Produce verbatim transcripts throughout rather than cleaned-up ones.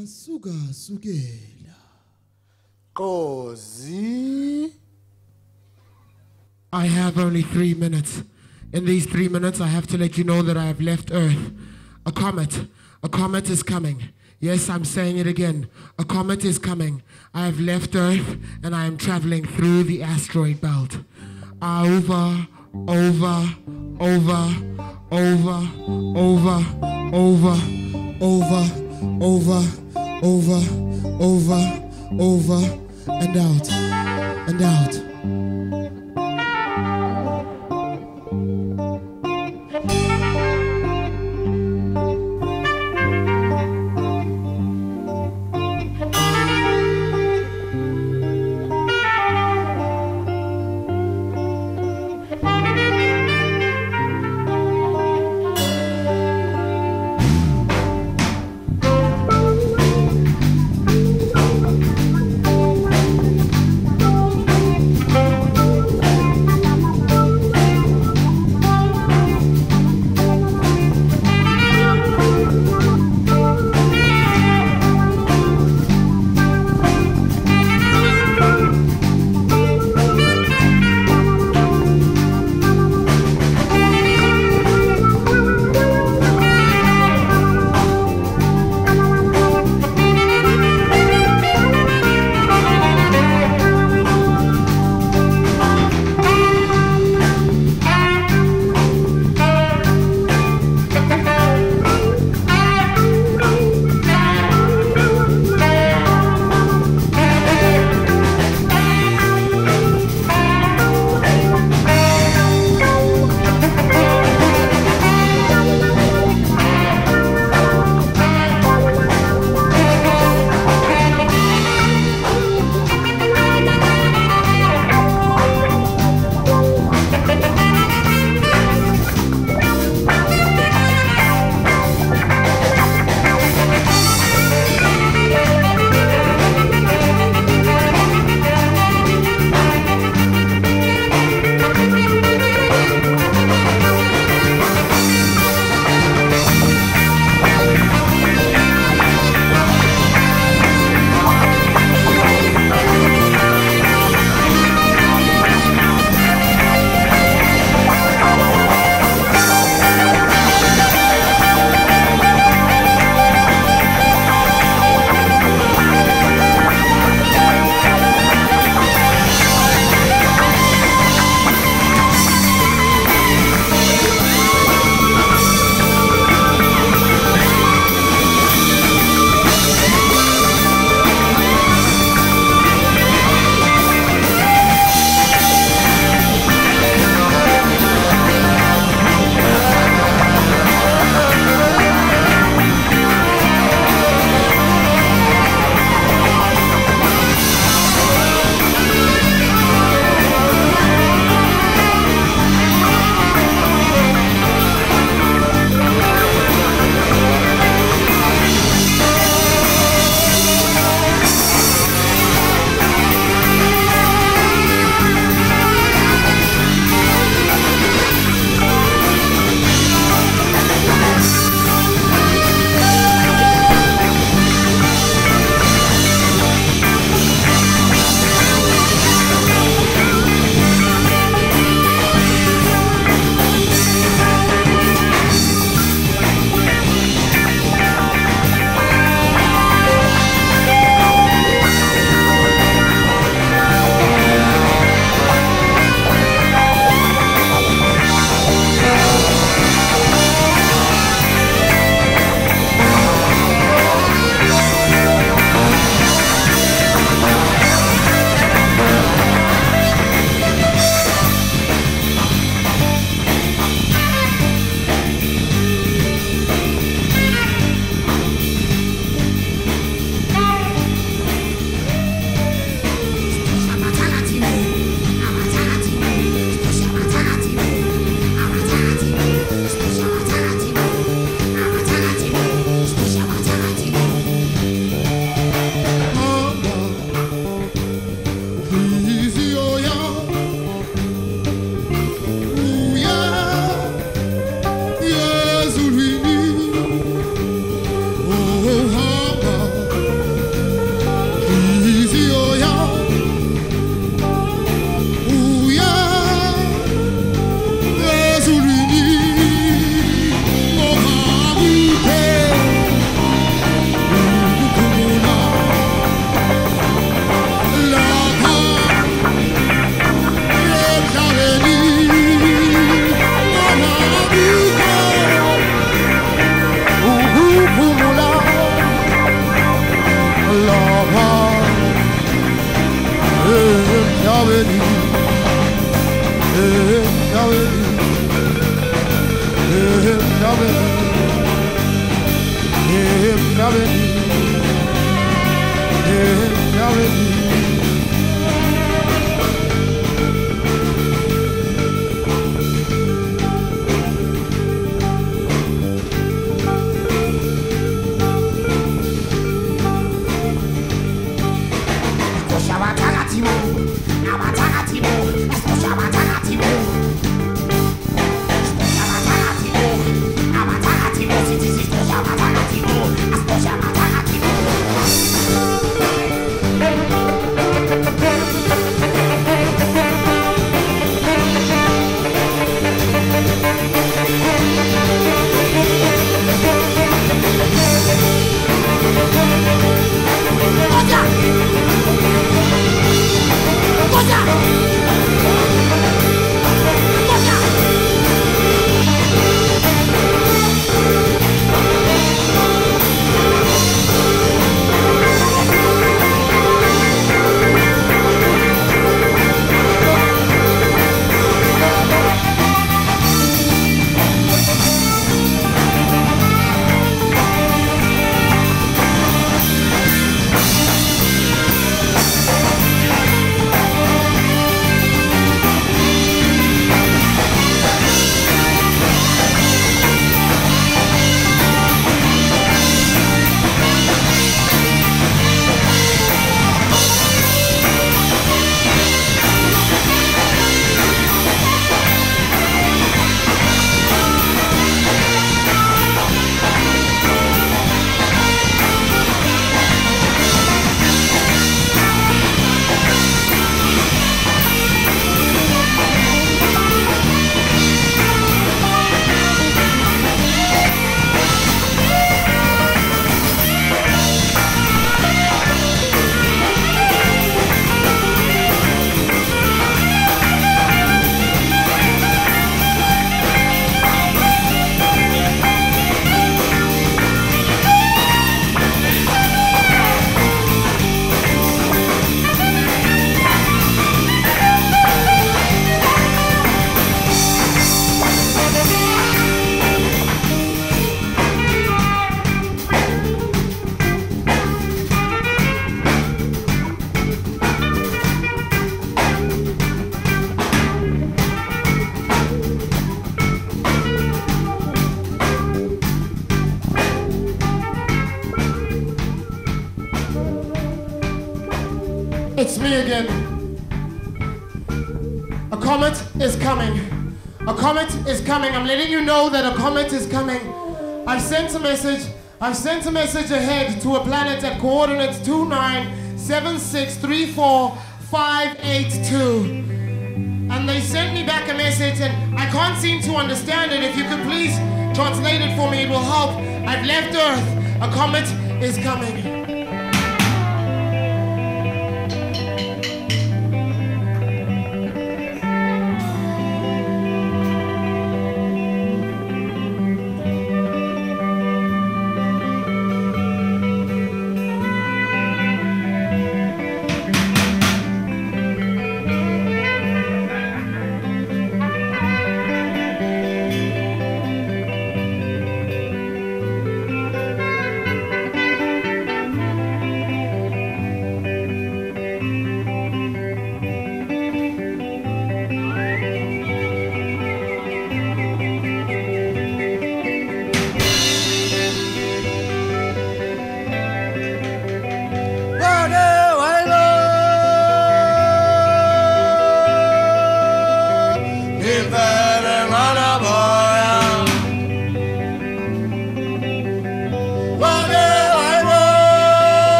suga sukela. Qozi. I have only three minutes. In these three minutes, I have to let you know that I have left Earth. A comet. A comet is coming. Yes, I'm saying it again. A comet is coming. I have left Earth, and I am traveling through the asteroid belt. Over, over, over, over, over, over, over, over, over, over, over, and out, and out. Thank you. It's me again. A comet is coming. A comet is coming. I'm letting you know that a comet is coming. I've sent a message. I've sent a message ahead to a planet at coordinates two nine seven six three four five eight two. And they sent me back a message and I can't seem to understand it. If you could please translate it for me, it will help. I've left Earth. A comet is coming.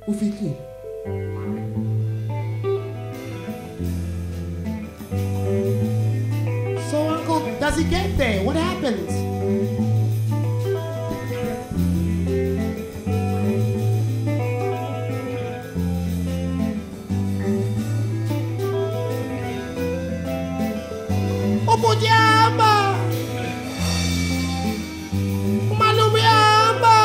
Ufikile. So, Uncle, does he get there? What happens? Opujamba! Malumiyamba!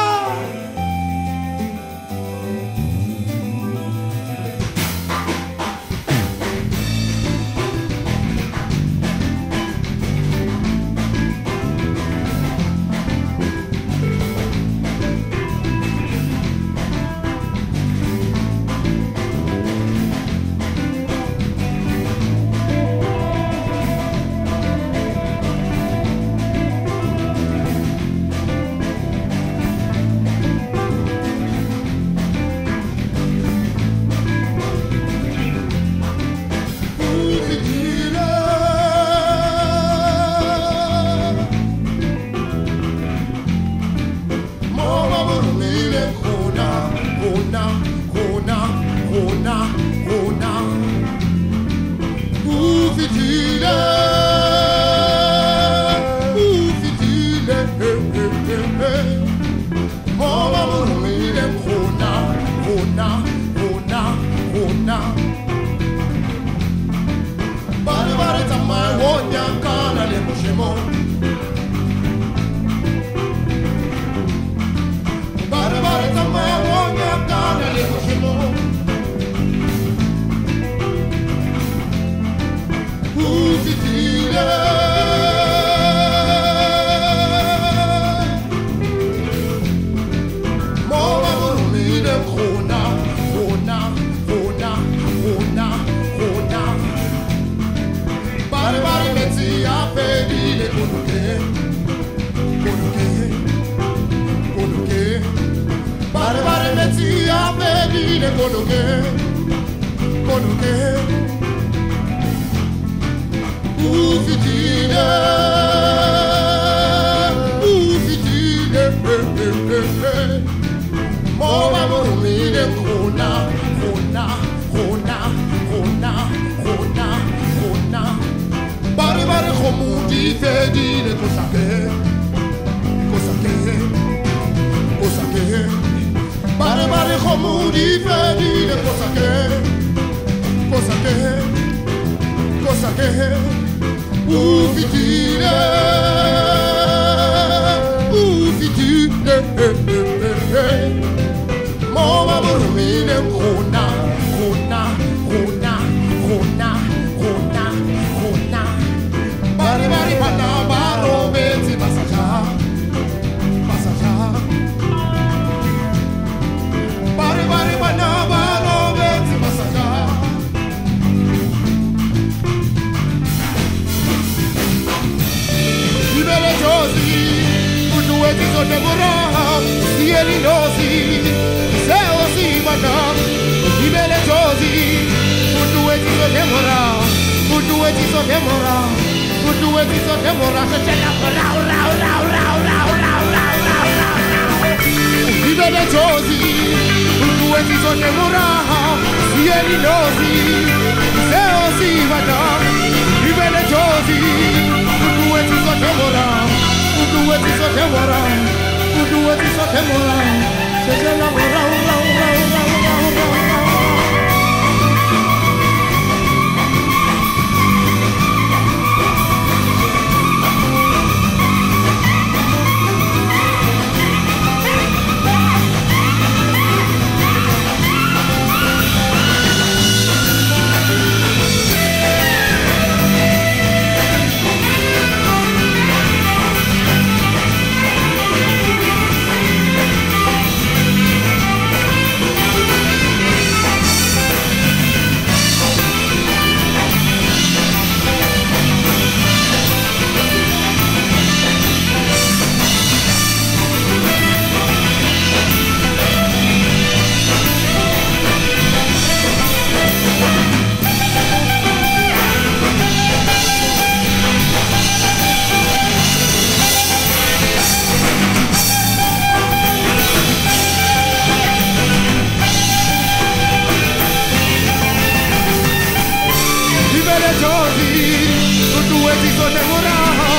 Goethe-Institut and Pro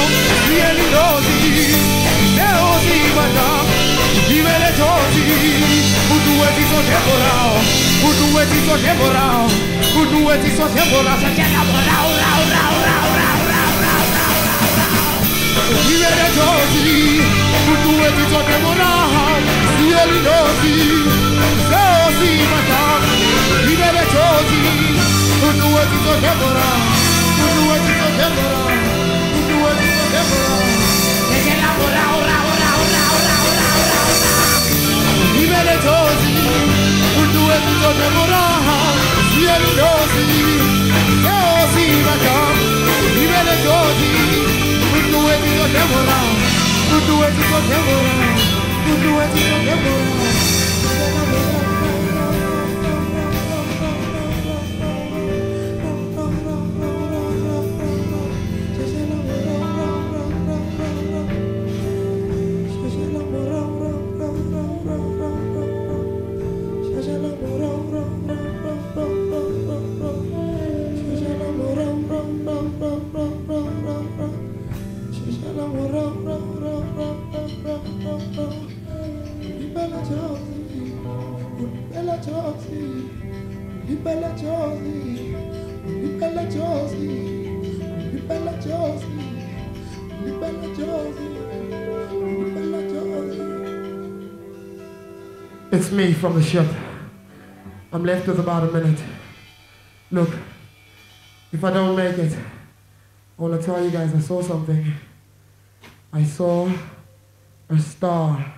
It's me from the ship. I'm left with about a minute. Look, if I don't make it, I want to tell you guys I saw something. I saw a star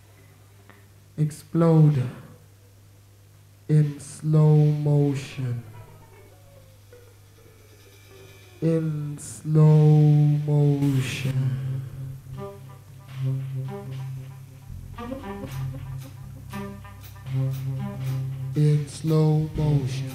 explode in slow motion. In slow motion. In slow motion.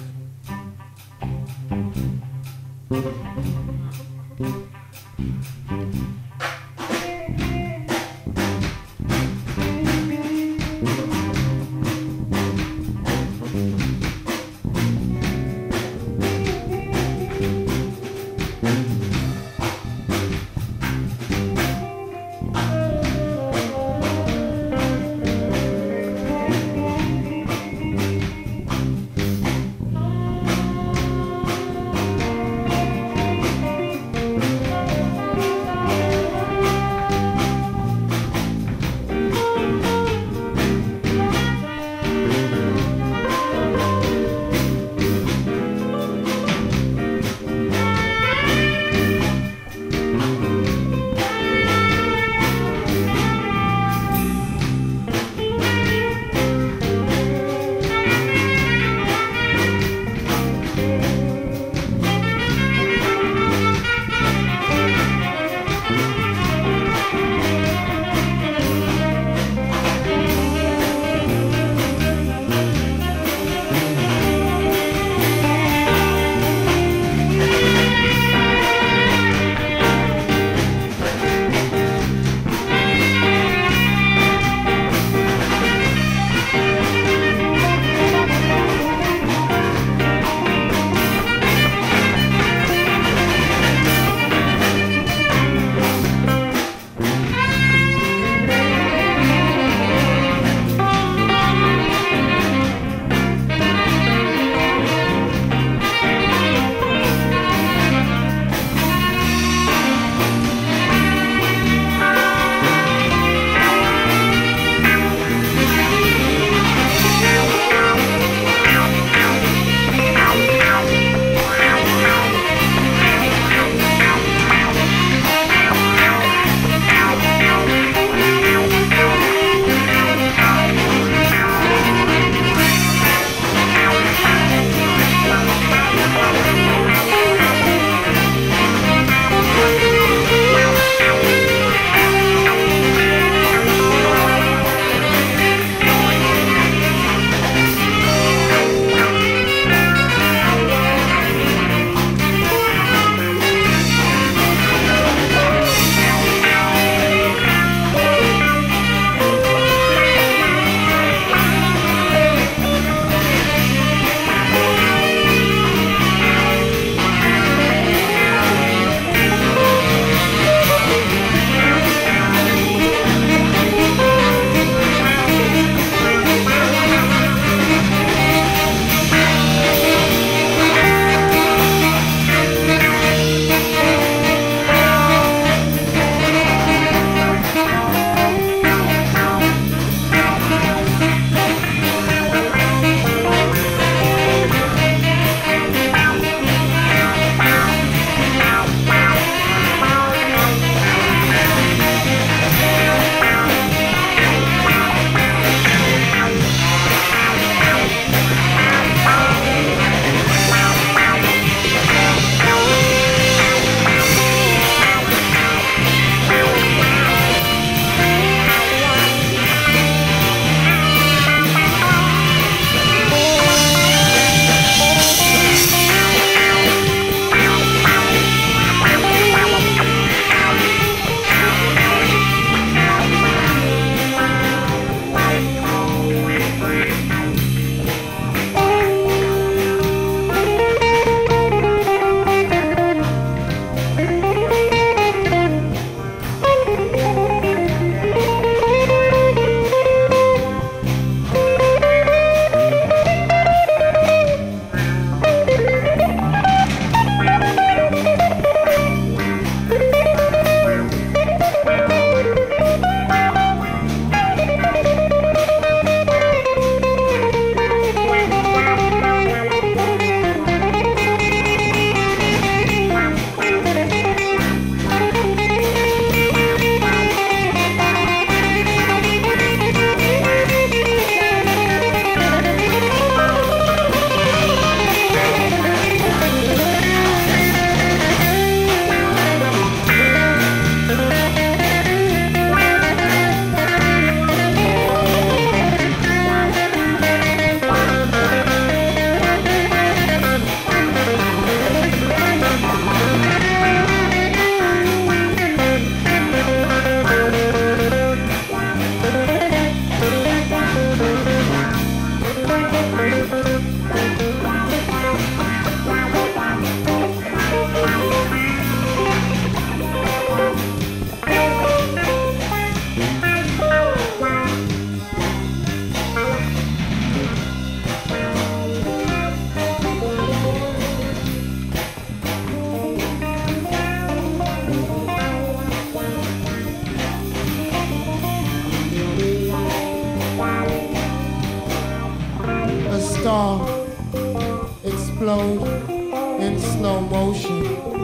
star explode in slow motion.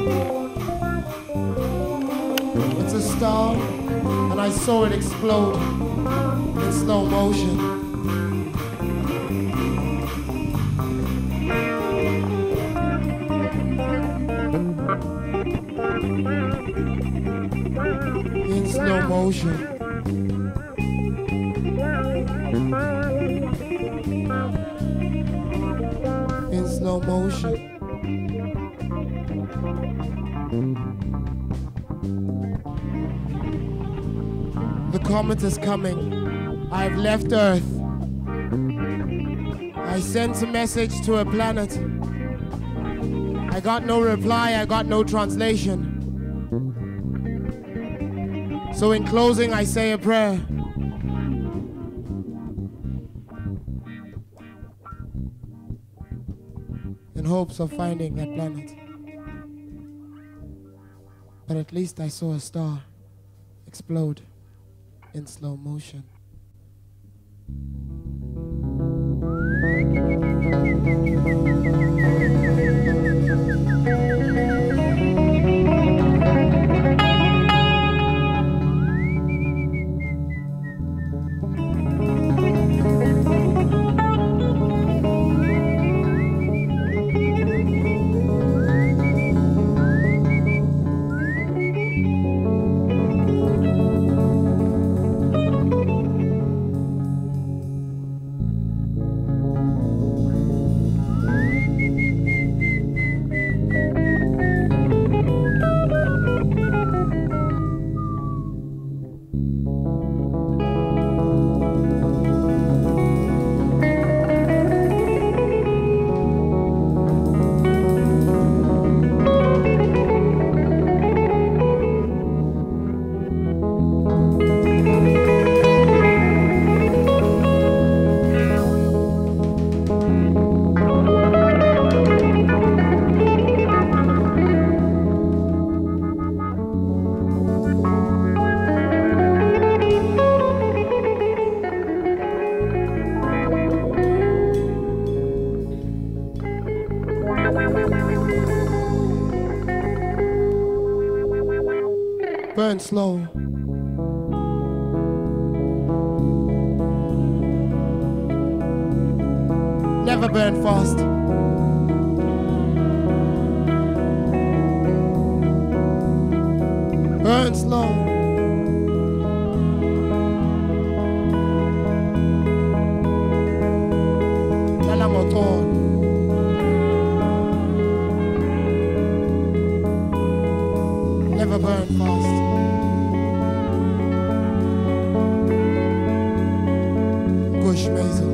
It's a star, and I saw it explode in slow motion. In slow motion. In slow motion. The comet is coming. I've left Earth. I sent a message to a planet. I got no reply, I got no translation. So in closing, I say a prayer. In hopes of finding that planet. But at least I saw a star explode in slow motion. Burn slow. Never burn fast. Burn slow. Nella motor. Never burn fast. Gush Mazel.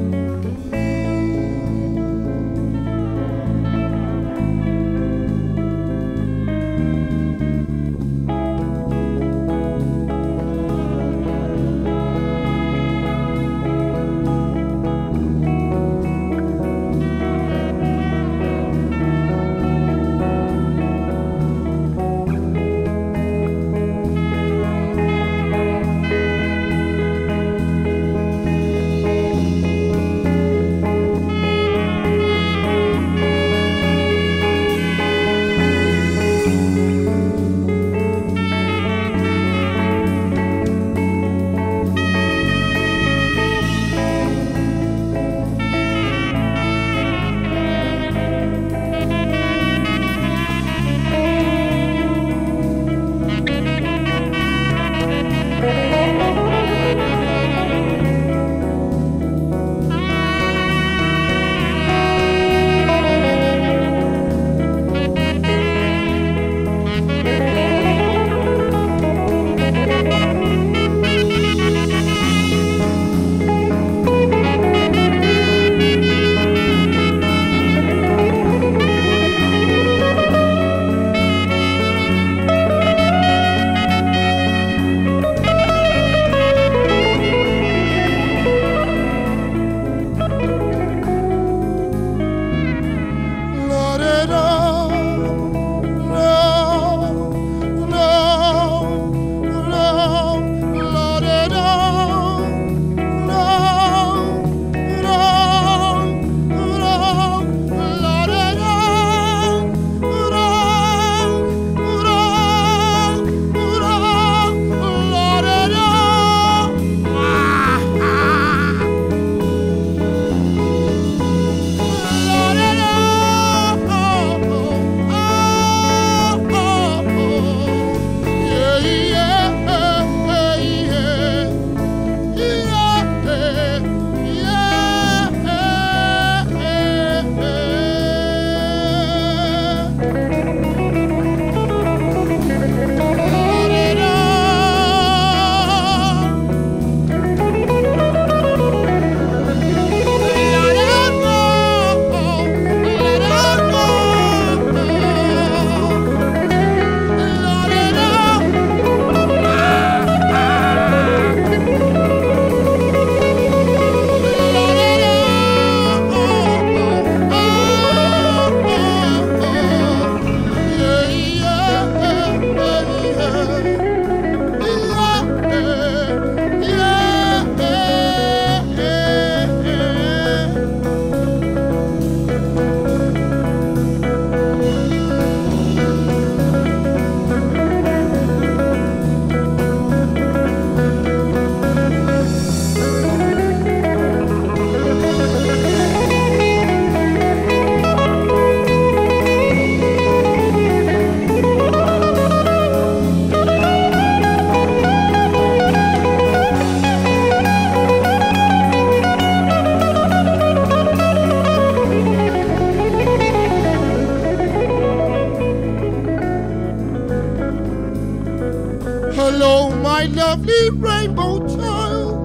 my lovely rainbow child.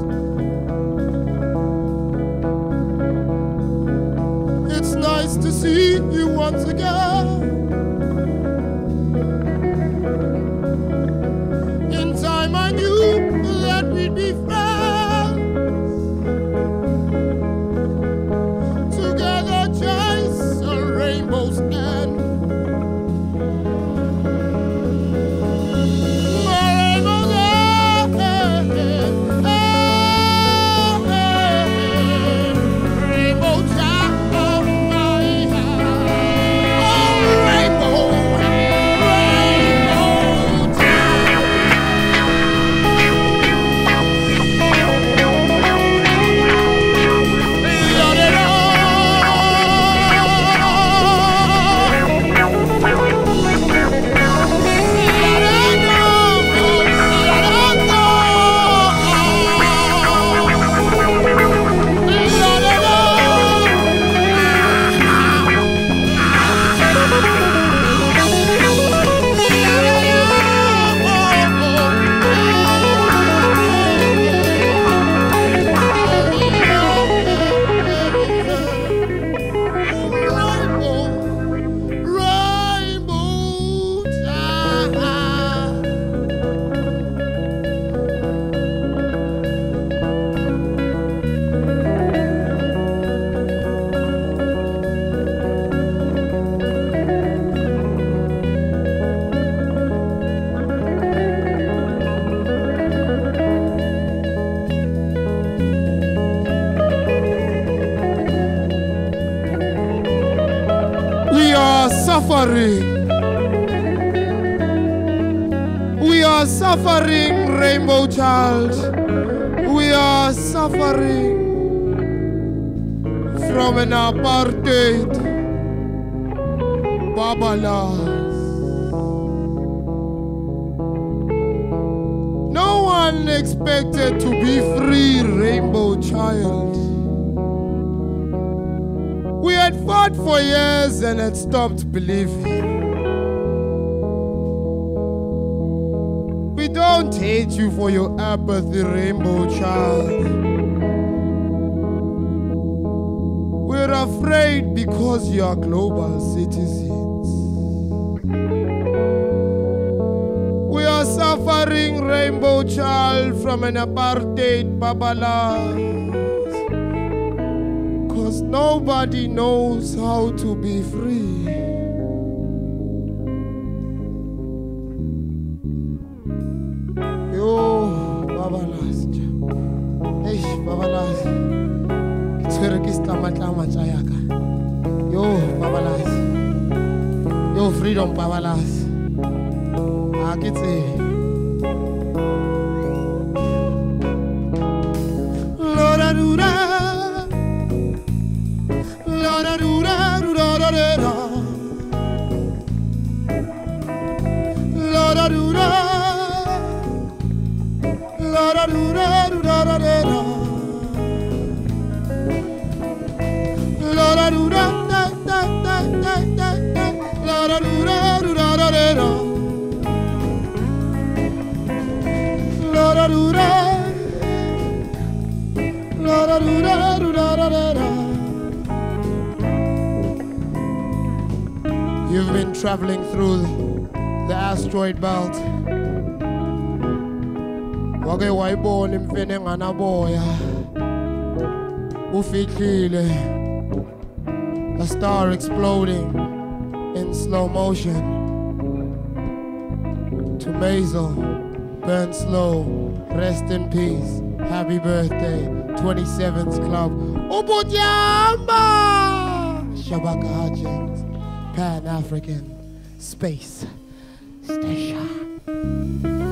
It's nice to see you once again. In time I knew that we'd be friends. Together chase a rainbow's end. Suffering. We are suffering, rainbow child. We are suffering from an apartheid babalas. No one expected to be free, rainbow child. We had fought for years and had stopped believing. We don't hate you for your apathy, rainbow child. We're afraid because you are global citizens. We are suffering, rainbow child, from an apartheid babala. Because nobody knows how to be free. Yo, babalas. Hey, babalas. Yo, babalas. Yo, freedom, babalas. Ah, get it. Lora dura. You've been traveling through the asteroid belt. Wake wayibona imfene enganaboya. Ufihlile. A star exploding in slow motion. To Mazel, burn slow, rest in peace. Happy birthday, twenty-seventh Club. Ubujamba! Shabaka Hutchings, Pan-African Space Station.